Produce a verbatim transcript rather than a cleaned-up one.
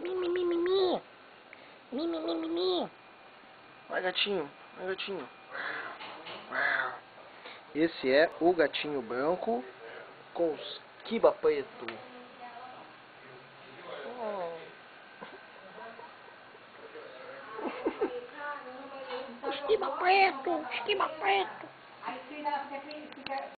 Mi, mi, mi, mi, mi. Mi, mi, mi, mi, mi. Vai, gatinho. Vai, gatinho. Esse é o gatinho branco com os quiba preto. Esquiba preto, esquiba preto.